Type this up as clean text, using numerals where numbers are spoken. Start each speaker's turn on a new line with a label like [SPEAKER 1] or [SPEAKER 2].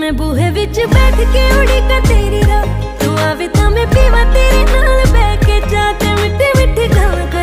[SPEAKER 1] मैं बूहे विच बैठ के उड़ीका तेरी राह, तू आवे तां मैं पीवा तेरे नाल बैठ के, जाके मिठी मिठी गल्लां